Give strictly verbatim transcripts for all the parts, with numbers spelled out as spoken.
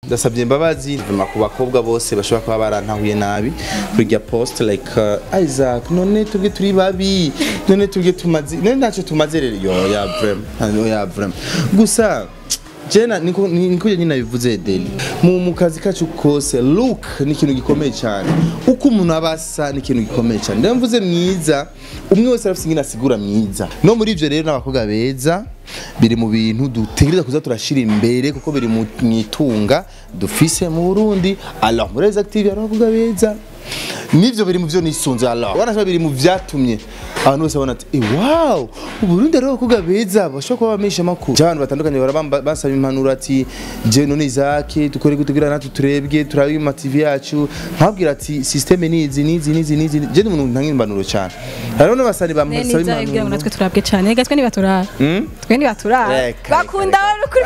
ndasabye imbabazi mvuma ku bakobwa bose bashobora kuba barantahuye nabi kuri post like uh, Isaac none tubwe turi babi none tubwe tumaze none ntacyo tumaze rero yo ya vrem yo ya vrem gusa jena niko niko nyina bivuze Deli mu mukazi kacu kose look ni ikintu gikomeye cyane uko umuntu abasa ni ikintu gikomeye cyane ndamvuze mwiza umwe wese arafite ingina asigura mwiza no muri ivyo rero n'abakobwa beza biri mu bintu dutegereza kuza turashira imbere kuko biri mu mwitunga dufise mu Burundi alors muri active y'abakobwa beza nivyo biri mu byo nisunze Allah wana biri mu vyatumye abantu bose babona ati eh wow uburundi rero abakobwa beza bashobora kuba bamisha makuru cyane batandukanye barabamba basaba impanuro ati je none Isaac dukore gutugira natwe turebwe turabe mu T V yacu nkabwira ati system nizi nizi nizi nizi je ni umuntu ntangira impanuro cyane rero no basani bamusaba impanuro natwe turabwe cyane gatwe ni baturara twe ni baturara bakunda ukuri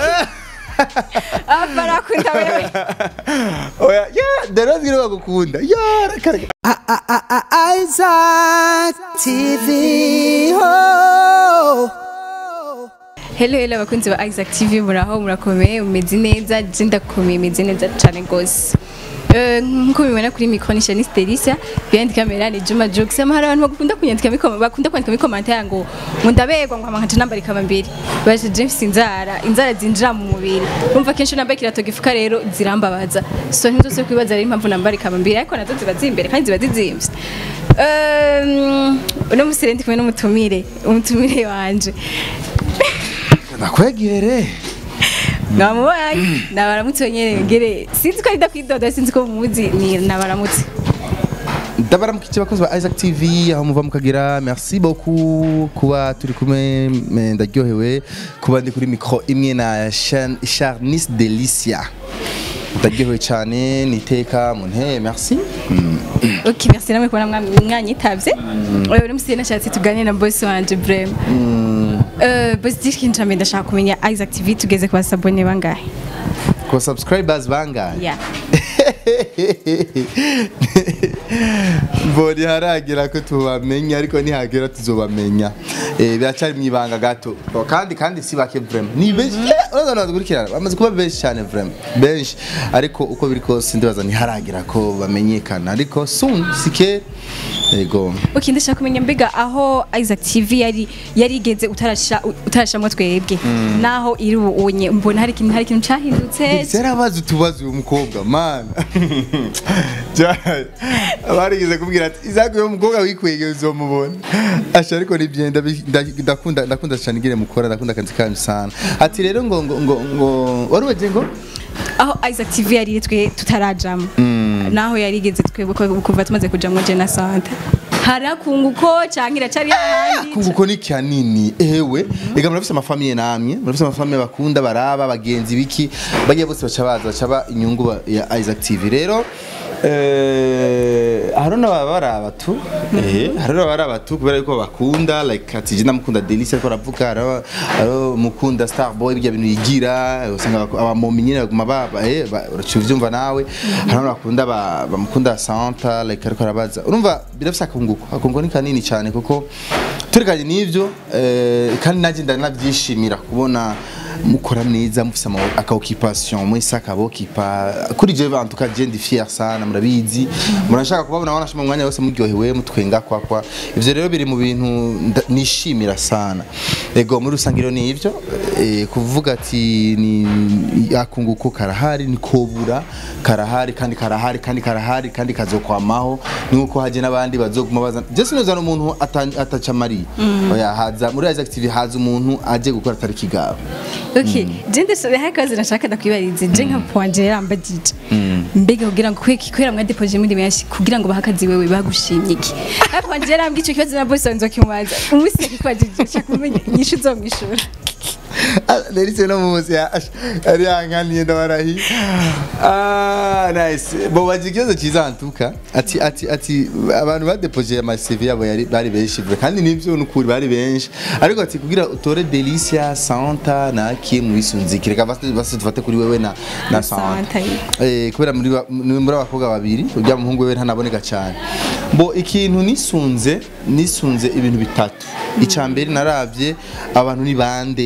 Abara kunda wewe. Oya, yeah, derozire bagukunda. Yeah, karaka. Isaac T V. Oh. Hello hello bakunzi ba Isaac T V muraho murakomeye umeze neza je ndakomeye meze neza cyane gose. Eh nko bibona kuri micronishaniste Delicia behind camera ni Juma Jokes amahara abantu bakunda kunyandika mikoma bakunda kwandika mikomanta yango ngo ndabegwa ngo amanka nambari kama mbiri baje James inzara inzara zinjira mu mubiri urumva kenshi nambaye kirato gifuka rero zirambabaza so ntuzose kwibaza ari impamvu nambari kama mbiri ariko nazo zibaza imbere kandi ziba zizimvye. Eh uno musire ndi kumwe n'umutumire umutumire wanje nakwegere Namubaye nabaramutse nyene ngere sinzi ko ari dakwidoda sinzi ko muzi ni nabaramutse Ndabaramukije bakozi ba Isaac T V aho muva mukagira merci beaucoup kuba turi kumwe ndaryohewe kuba ndi kuri micro imwe na Charnice Delicia ndaryohewe cyane niteka munte merci OK merci namwe kubona mwanyitavye oyo uri musina cyatsi tuganira na boss wanje Brem Euh, positif kinjame ndashaka kumenya Isaac T V tugeze kwa sabone bangahe? Kwa subscribers bangahe? Yeah. Bodi haragira ko tubamenya ariko ntihagera tuzobamenya. Eh biracari mwibanga gato. Kandi kandi si bake vraiment. Ni benshi uraza nadukurikirana. Bamaze kuba benshi cyane vraiment. Benshi ariko uko biri kose ndibaza ntiharagira ko bamenyekana ariko soon sike Ego. Okay ndashaka kumenya mbega aho Isaac T V yari yarigeze utarasha utarashamwe twebwe naho iri ubonye mbona hari ikintu hari ikintu cyahindutse Serabaza tubaza uyu mukobwa man Abarigize kubwira ati Isaac uyu mukobwa wikwege uzomubona Asha ariko nibyenda ndakunda ndakunda cyane ngire mukora ndakunda kanzi kanyu sana ati rero ngo ngo ngo warubaje ngo aho Isaac T V yari twe tutarajama naho yarigeze twebwe kuva tumaze kujamwe je na Sante harakunguko cankira cari handi kunguko ni kanini ewe ega murafise amafamiye namwe murafise amafamiye bakunda baraba bagenzi biki bagiye bose baca baza bacaba inyungu ya Isaac T V rero eh harona baraba tu eh harona baraba tu kubera yuko bakunda like ati je namukunda Delicia ko ravuga aro mukunda Starboy bijya bintu yigira usanga abamominyine baguma baba eh uracyuvyumva nawe harona bakunda bamukunda Santa like ariko arabaza urumva birafisa kunguko akungo ni kanini cyane kuko turikanye nivyo eh kandi naje ndanavyishimira kubona mukora neza mufise aka occupation mwese akabokipa kuri je en tout cas je ndi fier sana murabizi murashaka kubabona wana shima mwanya wose muryohewe mutwenga kwa kwa ivyo rero biri mu bintu nishimira sana ego muri rusangiro ni ivyo e, kuvuga ati ni akunguko karahari ni kobura karahari kandi karahari kandi karahari kandi kazokwamaho nuko haje nabandi bazoguma baza je sinoza no umuntu atacamari oya haza muri Isaac T V haza umuntu aje gukora atari kigabo Okay, jende so hakazi nashaka ndakwibarize je nka poanje yarambagije. Mbega kugira ngo kweki kwera mwa deposit muri menshi kugira ngo bahakazi wewe bagushimye iki. Ariko anje yarambye ico kibazo na boss wanzo kimubaza. Umuse kwajije chakumenya nyishu zo mwishura. Delicia no muzi ari angani ndabarahi. Ah nice. Bo bajikizo kizantuka ati ati ati abantu ba deposit ama C V yabo yari bari benshi kandi nivyo nukuri bari benshi. Ariko ati kugira utore Delicia Santa na Kim wisunzikire ka basi tufate kuri wewe na na Santa. Eh kubera muri muri abakobwa babiri ujya muhungu wewe ntanaboneka cyane. Bo ikintu nisunze nisunze ibintu bitatu. Icambere naravye abantu ni bande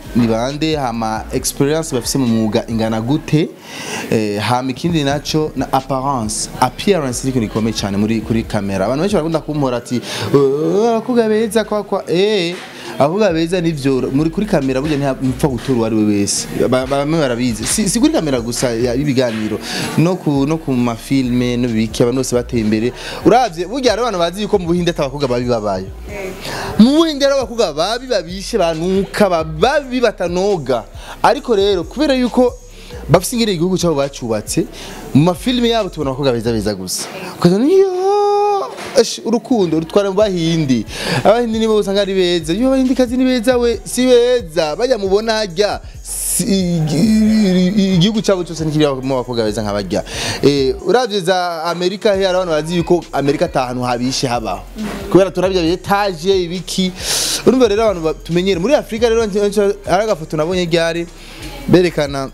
ni bande hama experience bafise mu mwuga ingana gute eh, hama ikindi naco na apparence appearance iri ikomeye cyane muri kuri kamera abantu benshi barakunda kumpora ati abakuga beza kwa kwa eh avuga beza nivyo muri kuri kamera burya ntapfa gutura ari we wese bamwe barabizi si, si kuri kamera gusa ibiganiro no ku no ku ma filme no biki abantu bose bateye imbere uravye burya ari abantu bazi yuko mu Buhinde atabakuga babi babaye mu Buhinde ari abakuga babi babishe banuka babi batanoga ariko rero kubera yuko bafise ingere igihugu cyabo bacubatse mu ma filme yabo tubona abakuga beza beza gusa ukazana yo urukundo rutwara mu Bahindi abahindi nibo usanga ari beza yo abahindi kazi ni beza we si beza bajya mubona hajya igihugu cyabo cyose nikiriya mu bakoga beza nk'abajya eh uravye za Amerika he abantu bazi yuko Amerika tahantu habishe haba kubera turabya etage ibiki urumva rero abantu tumenyere muri Afrika rero ari agafoto nabonye ryari berekana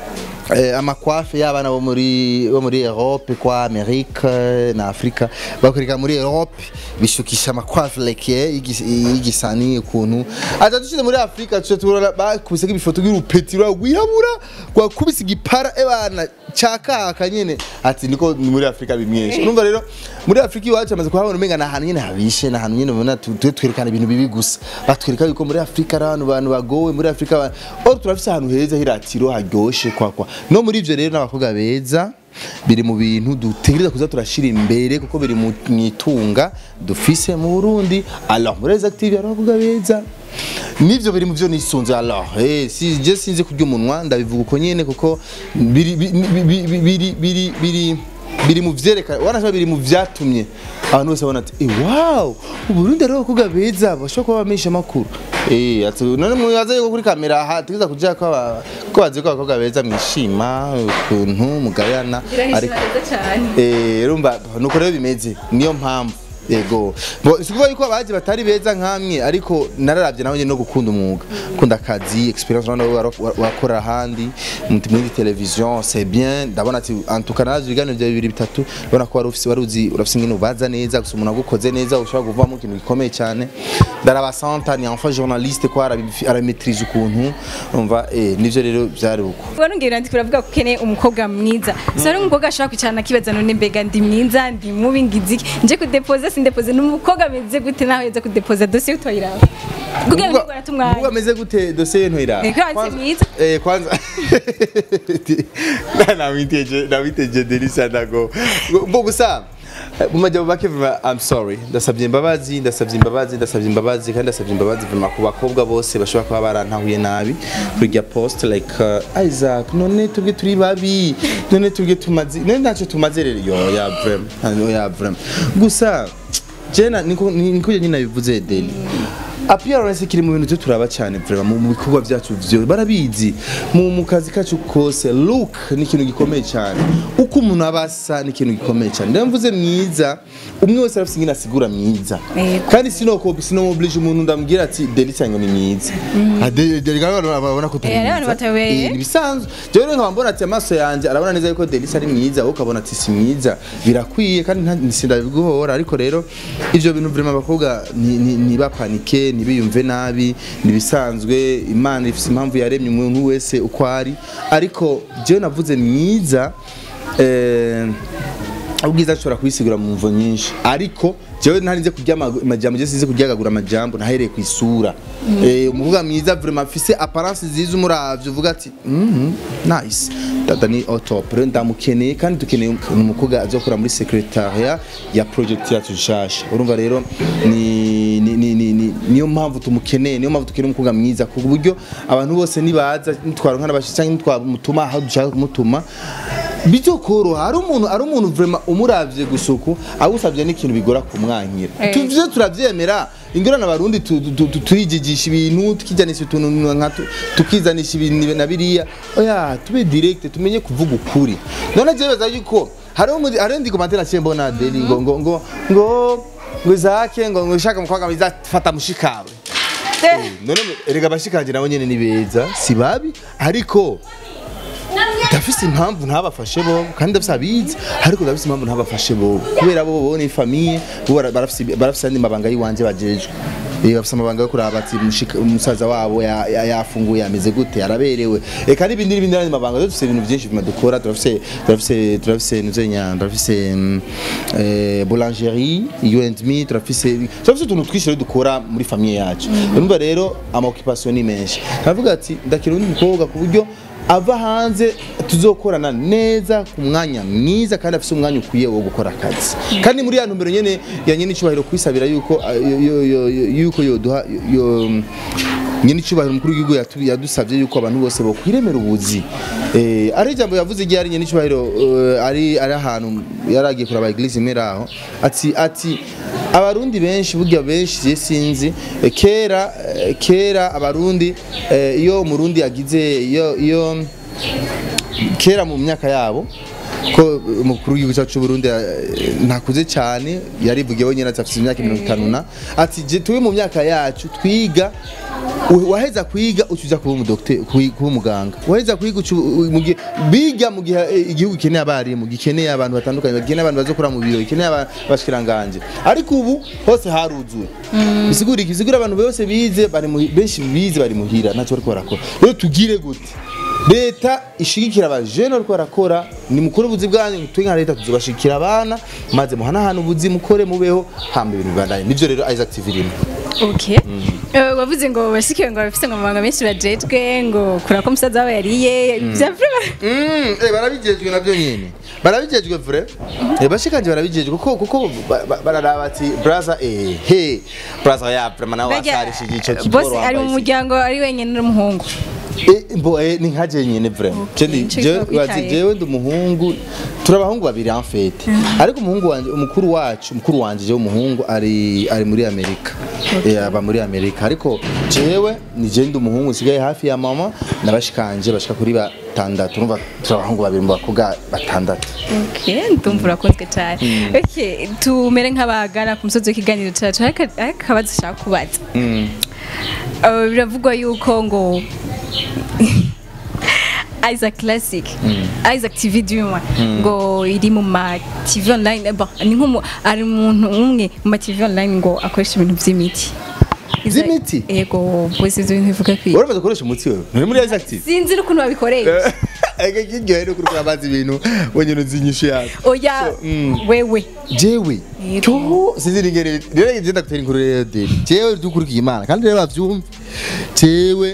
eh, amakwafe y'abana bo muri bo muri Europe kwa Amerika na Afrika bakoreka muri Europe bishukisha amakwafe like igisani ukuntu aza dushyize muri Afrika tuje turora bakubise ibifoto y'urupetiro gwirabura kwa kubise igipara ebana cyakaka nyene ati niko muri Afrika bimweshe urumva rero muri Afrika iwacu amaze kuhabona umenga na hantu nyene habishe na hantu nyene ubona twerekana ibintu bibi gusa batwereka yuko muri Afrika abantu bantu bagowe muri Afrika or turafise ahantu heza hiratiro haryoshe kwa kwa no muri ivyo rero n'abakoga beza biri mu bintu dutegereza kuza turashira imbere kuko biri mu myitunga dufise mu Burundi alors muri active aravuga beza nivyo biri mu byo nisunze alors eh si je sinze kurya umunwa ndabivuga uko nyene kuko biri biri biri biri biri mu vyereka wanashaka biri mu vyatumye abantu bose babona ati eh wow Uburundi rero kuga beza bashobora kuba bamisha makuru eh ati none mu yazaye kuri kamera ha tugiza kuja ko ko bazi ko abakoga beza mwishima ukuntu mugayana ariko eh rumba nuko rero bimeze niyo mpamvu yego bo sikuba yuko abaje batari beza nkamwe ariko nararavye nawe no gukunda umwuga kunda akazi experience nawe wakora handi muri television c'est bien ndabona ati en tout cas nazo bigano bya bibiri bitatu ndabona ko wari ufise waruzi urafise ngino baza neza gusa umuntu agukoze neza ushobora kuvamo ikintu gikomeye cyane ndaraba santa ni enfin journaliste ko ara maîtrise ukuntu umva eh nivyo rero byari uko ubwo ngira ndi kuravuga ko kene umukobwa mwiza sari umukobwa ashaka kucyana kibaza none mbega ndi mwiza ndi mubi ngiziki nje kudepoza sindepoze n'umukobwa ameze gute naho yeze kudepoza dossier utoyiraho kugira ngo aratumwana umukobwa ameze gute dossier ntoyiraho kwanza mwiza eh kwanza na witeje na witeje Delisa ndago mbo gusa Mumajya bake I'm sorry ndasabye imbabazi ndasabye imbabazi ndasabye imbabazi kandi ndasabye imbabazi vuma ku bakobwa bose bashobora kuba barantahuye nabi kuri post like uh, Isaac none tubwe turi babi none tubwe tumazi none ntacyo tumaze rero yo ya vrem ya vrem gusa jena niko niko nyina bivuze Deli appearance kiri mu bintu byo turaba cyane vraiment mu bikorwa byacu byo barabizi mu mu kazi kacu kose look ni ikintu gikomeye cyane uko umuntu abasa ni ikintu gikomeye cyane ndamvuze mwiza umwe wese arafite ingina asigura mwiza kandi sino ko sino oblige umuntu ndambwira ati Delisa ngo ni mwiza Deli gano abona ko turi ni bisanzwe je rero nkabona ati amaso yanje arabona neza yuko Delisa ari mwiza ukabona ati si mwiza birakwiye kandi ntisinda biguhora ariko rero ivyo bintu vraiment abakobwa ni ni bapanike nibiyumve nabi nibisanzwe Imana ifise impamvu yaremye umuntu wese uko ari ariko je navuze mwiza eh ubwiza ashobora kwisigura mu mvo nyinshi ariko jewe ntarinze kurya amajambo je size kuryagagura amajambo nahereye ku isura eh umuvuga mwiza vraiment afise apparence ziza umuravye uvuga ati mhm nice dada ni top ndamukeneye kandi dukeneye umukobwa azokora muri secretariat ya project yacu nshasha urumva rero ni ni ni niyo mpamvu tumukeneye niyo mpamvu tukeneye umukobwa mwiza ku buryo abantu bose nibaza nitwaro nkana bashitse cyangwa nitwamutuma aho dushaka kumutuma bizokoro hari umuntu ari umuntu vraiment umuravye gusuku agusabye n'ikintu bigora kumwankira tuvye turavyemera ingorana abarundi turijigisha ibintu tukijanisha utuntu nka tukizanisha ibintu na biriya oya tube direct tumenye kuvuga ukuri none je baza yuko hari umuntu arendi commentaire cyembo na Deli ngo ngo ngo ngo ngo zake ngo ngo shaka mukwaga biza fata mushikawe none erega bashikanje nabo nyene ni beza si babi ariko ndafise impamvu ntabafashe bo kandi ndafise abizi ariko ndafise impamvu ntabafashe bo kubera bo bo ni famille barafise barafise andi mabanga yiwanje bajejwe eh bafise amabanga yo kuraba ati umusaza wabo yafunguye ameze gute araberewe e kandi ibindi n'ibindi n'andi mabanga dufise ibintu byinshi bimadukora turafise turafise turafise nuzenya turafise eh boulangerie you and me turafise turafise tuntu twishire dukora muri famille yacu urumva rero ama occupation ni menshi kavuga ati ndakira undi mukobwa ku buryo ava hanze tuzokorana neza ku mwanya mwiza kandi afise umwanya ukwiye wo gukora akazi kandi muri ya ntumbero nyene ya nyene icubahiro kwisabira yuko yuko yoduha yo nyene icubahiro mukuru w'igihugu yadusavye yuko abantu bose bo kwiremera ubuzi eh ari jambo yavuze igihe ari nyene icubahiro ari ari ahantu yaragiye kuraba iglise imeraho ati ati abarundi benshi burya benshi je sinzi kera kera abarundi iyo umurundi yagize iyo iyo kera mu myaka yabo ko umukuru w'igihugu cyacu Burundi ntakuze cyane yarivugiye nyine ati afite imyaka mirongo itanu na ati je tuwe mu myaka yacu twiga waheza kwiga ucuza kuba umudokter kuba umuganga waheza kwiga biga mu gihe igihugu keneye abari mu gikeneye abantu batandukanye bagiye abantu bazokora mu biro ikeneye abashikiranganje ariko ubu hose haruzuye bisigura ikisigura abantu bose bize bari mu benshi bize bari muhira ntacyo bariko barakora rero tugire gute leta ishigikira abajene ariko barakora ni mukuru buzi bwanyu twe nka leta tuzobashikira abana maze muhana hano buzi mukore mubeho hamba ibintu bibandanye nivyo rero Isaac T V rimwe. Okay. Eh wavuze ngo bashikiye ngo bafite ngo mabanga menshi bajejwe ngo kurako musaza wawe yariye bya vrai. Mm eh barabijejwe navyo nyene. Barabijejwe vrai. Eh bashikanje barabijejwe kuko kuko bararaba ati brother eh he brother ya vraiment nawe asarishije ico kiboro. Boss ari mu muryango ari wenyene n'umuhungu. Eh mbo eh ni nkaje nyene vraiment. Jendi je wazi jewe ndumuhungu turabahungu babiri en fait. Ariko umuhungu wanje umukuru wacu umukuru wanje je umuhungu ari ari muri Amerika. Eh aba muri Amerika ariko jewe ni je ndumuhungu sigaye hafi ya mama nabashikanje bashika kuri batandatu urumva turabahungu babiri mu bakobwa batandatu. Okay ndumvura kozwe cyane. Okay tumere nk'abagana ku musozi w'ikiganiro cyacu akabaza shaka kubaza. Mm. Uh, biravugwa yuko ngo Isaac Classic mm. Isaac T V Duma mm. ngo iri mu ma T V online bon ni nko ari umuntu umwe mu ma T V online ngo akoresha ibintu by'imiti by'imiti yego bose ibyo bintu bivuga kwi urabaza koresha umuti wewe nuri muri Isaac T V sinzi ukuntu babikoresha ege kijyo rero kuri abazi ibintu wonyene zinyishu yako oya wewe jewe cyo sinzi ngere rero ngenda gutera inkuru rero de jewe dukurikiye Imana kandi rero bavyumva jewe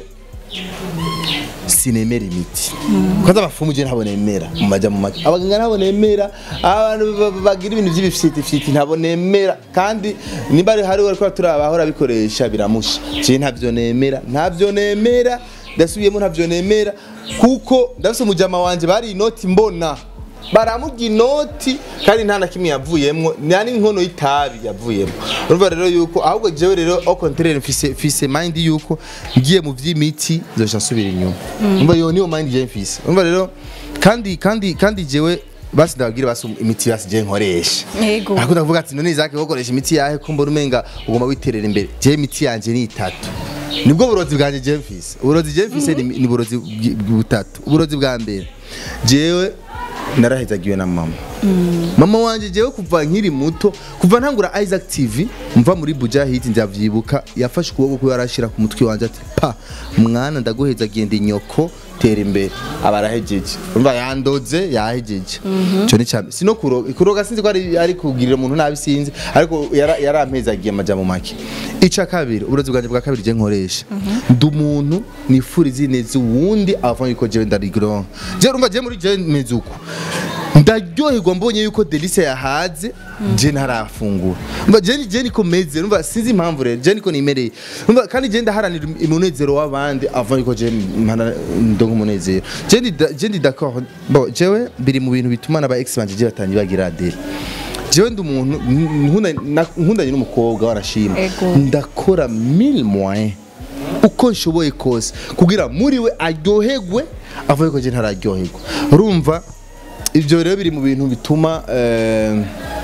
sinemera imiti kwanza abafumu je ntabone emera mu maja mu maji abaganga ntabone emera abantu bagira ibintu by'ibifiti fiti ntabone emera kandi nimba ari hari wari ko turabahora bikoresha biramusha je ntavyo nemera ntavyo nemera ndasubiyemo ntavyo nemera kuko ndafise umujama wanje bari inoti mbona baramugi inoti kandi nta na kimwe yavuyemwo nani inkono y'itabi yavuyemo urumva rero yuko ahubwo jewe rero au contraire mfise fise mind yuko ngiye mu vy'imiti zosha nsubira inyuma urumva yo niyo mind je mfise urumva rero kandi kandi kandi jewe basi ndagira basi imiti basi je nkoresha yego ariko ndavuga ati none Isaac wokoresha imiti yahe ko mbona umenga ugoma witerera imbere je imiti yanje ni itatu nibwo burozi bwanje je mfise uburozi je mfise ni burozi butatu uburozi bwa mbere jewe narahezagiwe na mama mm. mama wanje jewe kuva nkiri muto kuva ntangura Isaac T V mva muri Buja Hit ndavyibuka yafashe ukuboko ko yarashira ku mutwe wanje ati pa mwana ndaguhezagiye ndi nyoko tera imbere abarahejeje umva yandoze yahejeje cyo mm -hmm. ni cyane sino kuroga kuroga sinzi ko ari ari kugirira umuntu nabi sinzi ariko yarampezagiye amaja mu make ica kabiri uburozi bwanje bwa kabiri je nkoresha mm -hmm. ndu muntu nifuriza neza uwundi avant yuko je ndari grand je urumva je muri je mezuko ndaryoherwa mbonye yuko Delice yahaze je ntarafungura umva je je niko meze umva sinzi impamvu rero je niko nimereye umva kandi je ndaharanira umunezero w'abandi avant yuko je ndongo umunezero je ndi je ndi d'accord bon jewe biri mu bintu bituma naba ex banje je batangiye bagira Adele jewe ndi umuntu nkundanye n'umukobwa warashima ndakora mille moyens uko nshoboye kose kugira muri we aryoherwe avant yuko je ntararyoherwa urumva ivyo rero biri mu bintu bituma eh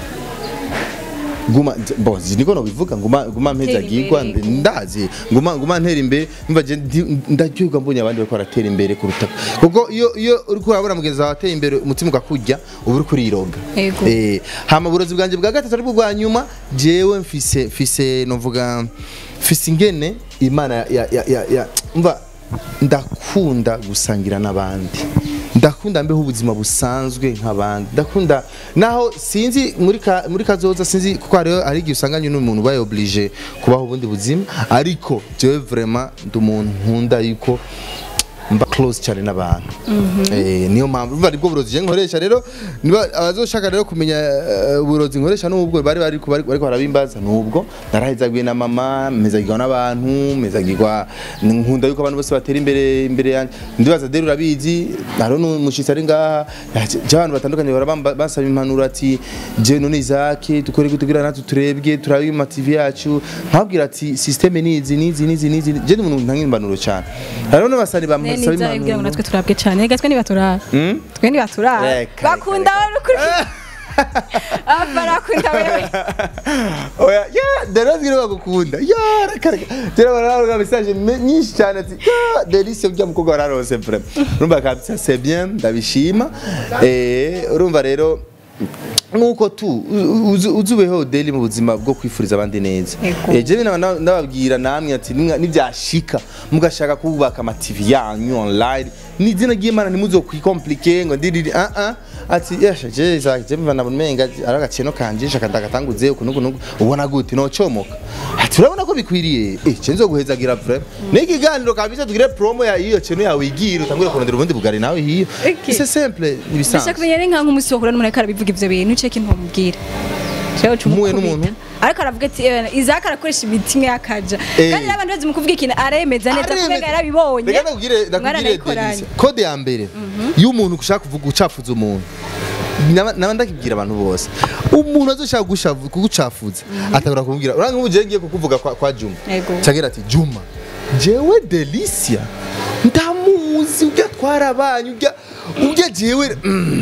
guma bozi niko no bivuga nguma nguma mpeza gigwa ndazi nguma nguma ntera imbere mva je ndaryoherwa mbonye abandi bako baratera imbere kuruta kuko iyo iyo uri kurabona mugenzi wawe ateye imbere umutima ugakujya ubu uri kuriroga eh hama burozi bwanje bwa gatatu ari bwo nyuma jewe mfise mfise novuga fisi ingene imana ya ya ya, ya umva ndakunda gusangira n'abandi ndakunda mbeho ubuzima busanzwe nk'abandi ndakunda naho sinzi muri ka, muri kazoza sinzi kuko ari ari igihe usanganye n'umuntu baye oblige kubaho ubundi buzima ariko jewe vraiment ndumuntu nkunda yuko mba close cyane n'abantu eh niyo mpamvu bari bwo burozi je nkoresha rero niba abazoshaka rero kumenya uburozi nkoresha n'ubwo bari bari bari barabimbaza n'ubwo narahezagwe na mama mezagirwa n'abantu mezagirwa nkunda yuko abantu bose batera imbere imbere yanjye ndibaza dero urabizi naro n'umushitsi ari ngaha abantu batandukanye barabamba basaba impanuro ati je none izake dukore gutugira natwe turebwe turabe mu T V yacu nkabwira ati system nizi nizi nizi nizi je n'umuntu ntangira impanuro cyane rero n'abasani bamwe neza ibwira ngo natwe turabwe cyane gatwe ni baturara twe ni baturara bakunda ukuri abarakunda wewe oya ya derazire bagukunda ya rakaraka tera baravuga message nyinshi cyane ati ya delice bya mukobwa wararose vraiment urumva kabisa c'est bien ndabishima eh urumva rero nuko tu uzubeho deli mu buzima bwo kwifuriza abandi neza eh je nababwira namwe ati nibyashika mugashaka kubaka ama T V yanyu online ni dina gimana nimuzo kwicompliquer ngo ndiri ah ah ati yasha je zaje mvana bumenga aragaceno kanje shaka ndagatanguze ukuntu ukuntu ubona gute no comoka ati urabona ko bikwiriye eh cenzo guhezagira vraiment n'ikiganiro kabisa tugire promo ya iyo ceno yawe igira utangure kurondera ubundi bugari nawe hiyo c'est simple nibisanzwe bishaka kumenyera nka nk'umusi wakura n'umuntu arabivuga ivyo bintu ceke ntumubwira cyo cumuye n'umuntu ariko aravuga ati Isaac arakoresha imiti imwe yakaja kandi n'abandi bazi mu kuvuga ikintu aremeza neza kubega yarabibonye reka ndakugire ndakugire code ya mbere y'umuntu ushaka kuvuga ucafuza umuntu naba ndakibwira abantu bose umuntu azoshaka gushavu kugucafuza atagura kumubwira uranga ubuje ngiye kukuvuga kwa, kwa Juma cagira ati Juma jewe Delicia ndamuzi ujya twarabanyu ujya ujya jewe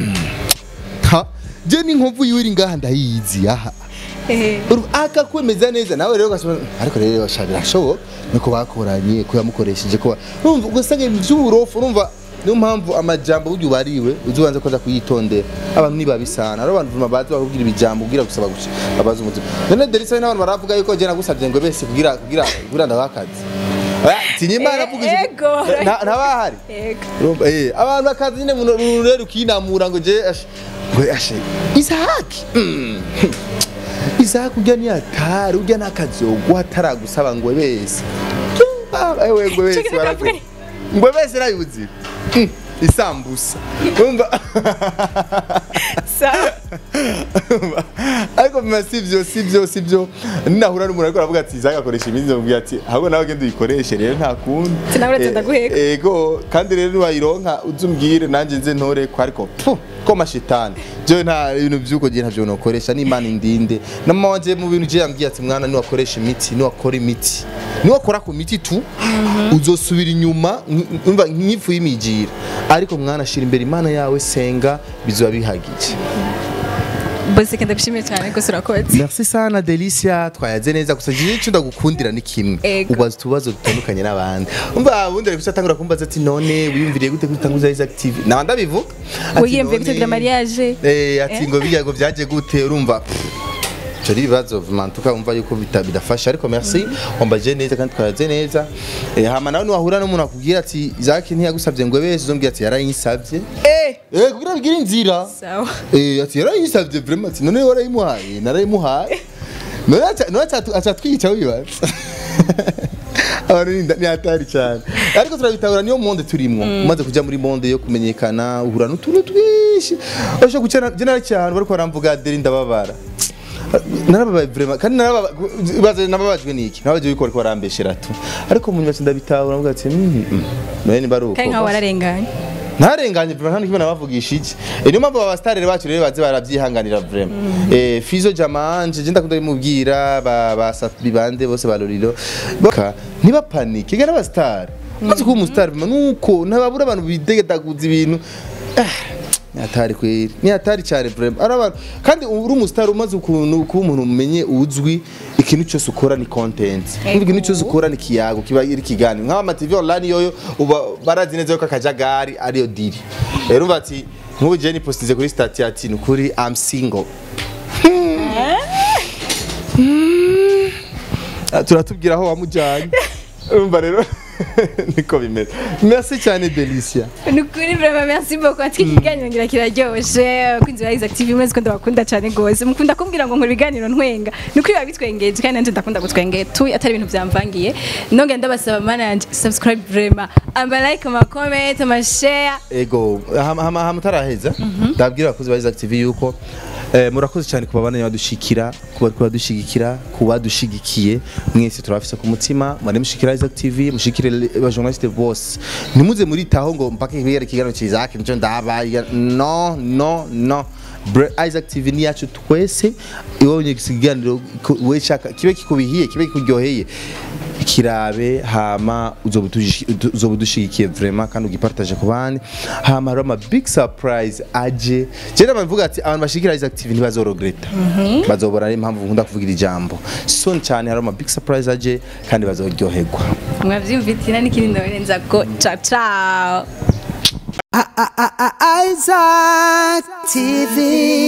ha je ni nkovu yuri ngaha ndayizi aha eh aka kwemeza neza nawe rero gasoma ariko rero shabira shobo niko bakoranye ko yamukoresheje ko urumva ugasanga iby'uburofu urumva niyo mpamvu amajambo buryo bariwe uzubanza koza kuyitondera abantu nibabisana aro abantu vuma bazi bakubwira ibijambo kugira gusaba gusa abaza umutima none Delicia n'abantu baravuga yuko je nagusabye ngo bese kugira kugira kugira ndabakazi tinyima aravuga ntabahari yego eh abantu bakazi nyine mu rero kinamura ngo je we ashe Isaac Isaac ujya ni atari ujya nakazogwa ataragusaba ngo bese ewe ngo bese baravuga ngo bese rayuzi isambusa umva sa ariko sivyo sivyo sivyo ninahura n'umuntu ariko aravuga ati Isaac akoresha imizi ngo ati ahubwo nawe gende uyikoreshe rero nta kundi sinabure ndaguheka ego kandi rero niwayironka uzumbwire nanje nze ntore ko ariko ko mashitani je nta ibintu byuko je ntavyo nokoresha n'Imana indinde namanje mu bintu je yambwiye ati mwana ni wakoresha imiti ni wakora imiti ni wakora ku miti tu uzosubira inyuma umva nkifu y'imigira ariko mwana shira imbere Imana yawe senga bizoba bihagije bose kenda bishimiye cyane ko surakoze merci sana Delicia twayaze neza gusa je icyo ndagukundira ni kimwe ubaza tubazo dutandukanye n'abandi umva ubundi rero atangura kumbaza ati none wiyumviriye gute kutanguza Isaac T V nabanda bivuga wiyumviriye gute mariage eh ati ngo bijya ngo byaje gute urumva Chari bibazo vimantuka umva yuko bidafasha ariko merci ombaje neza kandi twayaze neza eh hama nawe wahura n'umuntu akubwira ati Isaac ntiyagusabye ngo bese uzombwira ati yarayinsabye eh eh kugira bigira inzira sawa eh ati yarayinsabye vraiment ati none warayimuhaye narayimuhaye none none acha twica wibaza abantu ni atari cyane ariko turabitabura niyo monde turimwo umaze kuja muri monde yo kumenyekana uhura n'utuntu twishi basho gucana je naracyane bariko baramvuga deri ndababara narababaye vraiment kandi narababaje nababajwe niki nabaje biko ariko barambeshera tu ariko mu nyuma ndabitahura navuga ati none ni baruko kandi nka wararenganye ntarenganye vraiment niko nabavugisha iki niyo mpamvu aba star bacu rero baze baravyihanganira vraiment eh Fizo Jamanje je ndakunda bimubwira ba basafi bande bose baloriro baka niba panique gana ba star maze ko umustar nuko nababura abantu bidegedaguza ibintu ni atari kweri ni atari cyane vraiment arabantu kandi uri umustar umaze ukuntu kuba umuntu umenye uzwi ikintu cyose ukora ni content ikintu cyose ukora ni kiyago kiba iri kigani nka ama T V online yoyo barazi neza yuko akajagari ariyo diri rero bati nk'ubu je ni postize kuri stati ati nukuri I'm single turatubwira aho wamujyanye urumva rero niko bimeze. Merci cyane Delicia. Nukuri vraiment merci beaucoup ati kiganiro ngira kiraryoshe kwinzi ba Isaac T V mwese ko ndabakunda cyane gose mukunda kumbwira ngo nkora ibiganiro ntwenga nukuri babitwengeje kandi nanje ndakunda gutwengera tu atari ibintu byamvangiye nonge ndabasaba manage subscribe vraiment amba like ama comment ama share ego hama hama taraheza ndabwira abakozi ba Isaac T V yuko Eh, murakoze cyane kuba bana badushikira kuba kuba dushigikira kuba dushigikiye mwese turafise ku mutima mwari mushikira Isaac T V mushikire ba journaliste boss nimuze muri taho ngo mpake kwiyera kigano cy'Isaac nico ndaba no no no Isaac T V ni yacu twese iwonye kiganiro wechaka kibe kikubihiye kibe kuryoheye kirabe hama uzobudushigikiye vraiment kandi ugipartage ku bandi hama rama big surprise aje je ndamvuga ati abantu bashikira Isaac T V ntibazorogreta bazobora ari impamvu nkunda kuvugira ijambo so cyane harama big surprise aje kandi bazoryoherwa mwavyumvitina n'ikindi ndawerenza ko ciao ciao Isaac T V.